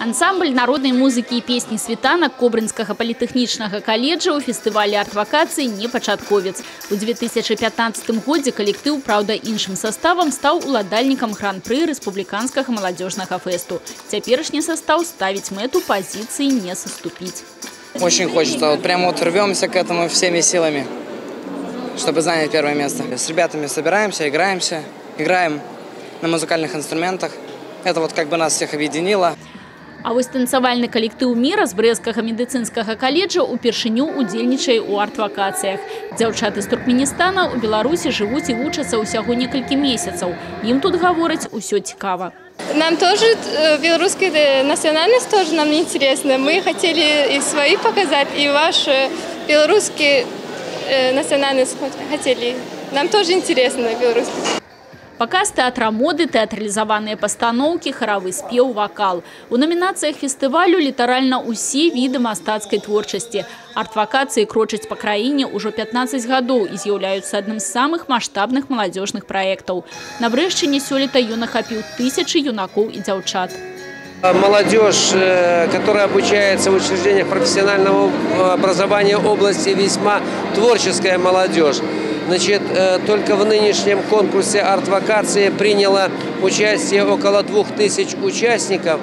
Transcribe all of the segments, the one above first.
Ансамбль народной музыки и песни «Світанак» Кобрынскага политехнічнага колледжа у фестивале арт-вакаций не пачатковец. У 2015 годзе коллектив, правда, іншым составом стал уладальником гран-при республиканского молодежного фесту. Теперешний состав ставить мэту позиции не соступить. Очень хочется, прямо рвемся к этому всеми силами, чтобы занять первое место. С ребятами собираемся, играем на музыкальных инструментах. Это вот как бы нас всех объединило. А вось танцавальны калектыў «Мира» з Брэсцкага медыцынскага каледжа упершыню удзельнічае ў арт-вакацыях. Дзяўчаты з Туркменістана ў Беларусі жывуць і вучацца ўсяго некалькі месяцаў. Ім тут гавораць усё цікава. Нам тоже белорусская национальность тоже нам интересна. Мы хотели и свои показать, и ваши белорусские национальность хотели. Нам тоже интересно белорусский. Показ театра моды, театрализованные постановки, хоровый спев, вокал. У номинациях фестивалю литерально усе виды мастацкай творчасці. Арт-вакацыі крочаць по краіне уже 15 годов и являются одним из самых масштабных молодежных проектов. На Брэшчыне сёлета ён ахапіў тысячи юнаков и дзяўчат. Молодежь, которая обучается в учреждениях профессионального образования области, весьма творческая молодежь. Значит, только в нынешнем конкурсе арт-вакации приняло участие около 2000 участников,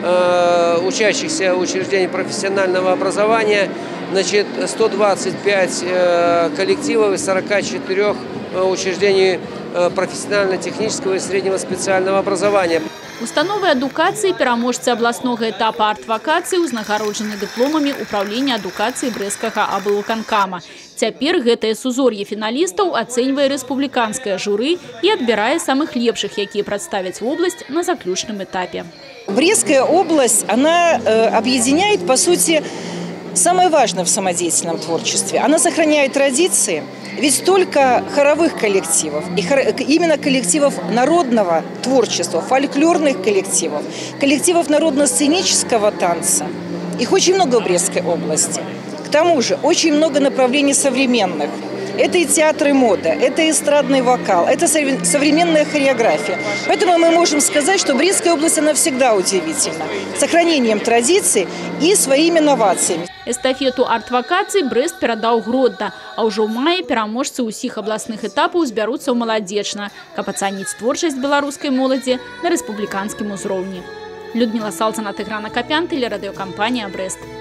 учащихся учреждений профессионального образования, значит, 125 коллективов из 44 учреждений профессионально-технического и среднего специального образования. Установы адукацыі пераможцы абласнога этапа арт-вакацыі узнагароджаны дыпломамі управлення адукацыі Брэсцкага аблвыканкама. Цяпер гэтае сузор'е фіналістаў ацэньвае рэспубліканскае журы і адбірае самых лепшых, якія прадставяць вобласць на заключным этапе. Брестская область, она объединяет, по сути, самое важное в самодеятельном творчестве. Она сохраняет традиции. Ведь только хоровых коллективов, и именно коллективов народного творчества, фольклорных коллективов, коллективов народно-сценического танца, их очень много в Брестской области. К тому же очень много направлений современных. Это и театр, и мода, это эстрадный вокал, это современная хореография. Поэтому мы можем сказать, что Брестская область, она всегда удивительна. Сохранением традиций и своими инновациями. Эстафету арт-вакацый Брэст перадаў Гродна, а ўжо ў маі пераможцы ўсіх абласных этапаў збяруцца ў Маладзечна, каб ацаніць творчасць беларускай моладзі на рэспубліканскім узроўні. Людмила Салцина, Тыгран Акопян, телерадиокомпания «Брест».